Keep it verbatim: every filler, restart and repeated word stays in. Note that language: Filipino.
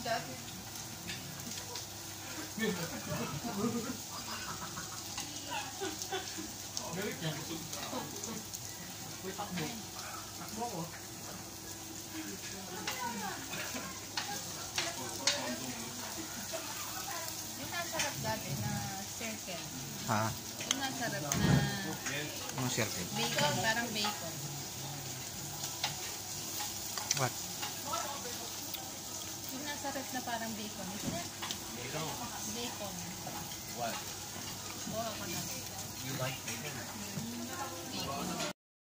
that? Galit yan. Uy, takbo. Takbo ko. Yung nasarap dati na circle. Ha? Yung nasarap na Anong circle? bacon, parang bacon. What? Yung nasarap na parang bacon. Bacon. Bacon. What? Buha ko na. You like bacon? Bacon.